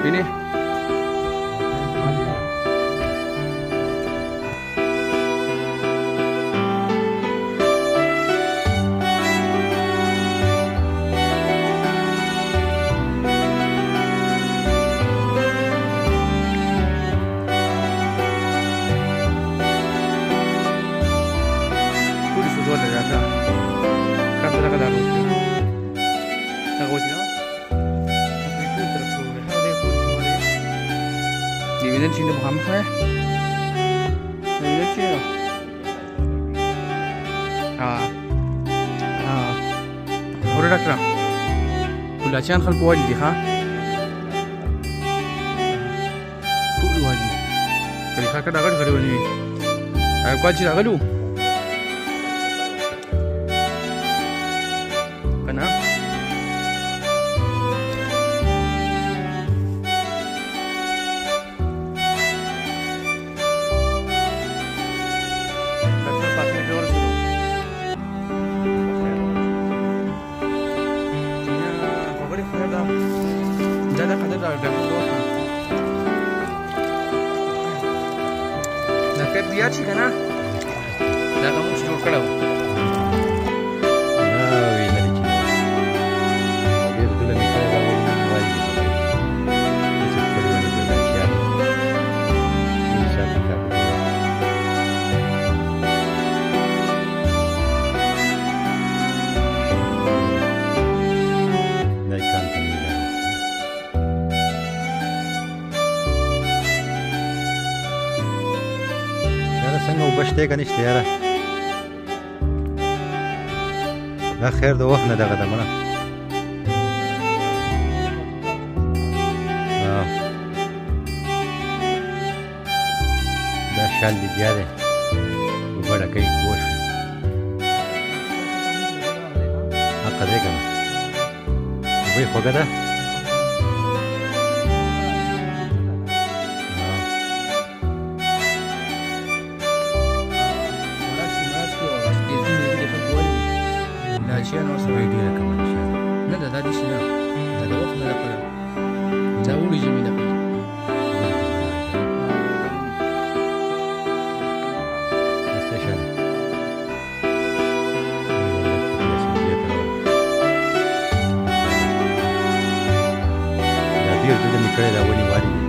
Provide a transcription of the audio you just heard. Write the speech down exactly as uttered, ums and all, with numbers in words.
ویني Dividend sini Muhammad ya. Dividend sini. Ah. Ah. Orang dah kena. Kulah cian khal buat di ha. Kulah wajib. Kali khal kada kada kada wajib. Ayo kau ciri apa lu? Kena? Jangan kada dah dah dulu. Nak dia sih kan? Dah kamu suruh kalau. Nah, ini dari Cina. Dia tu lah mikir kalau ni buat ini. Besok kali ni boleh siap. Ini siap kita buat. Naikkan kami dah. څنګه وبشته کني شته یاره دا خیر د وخت نه دغه دمنه دا شال دی بیا دی وبړه کوي کوش حق دی کنه وبې خوګه ده Asia no se video rekaman Asia. Nada tadi sih ya. Ada waktu nada pada. Jauh di sini tapi. Station. Ya dia tu dah mikir dah wani wari.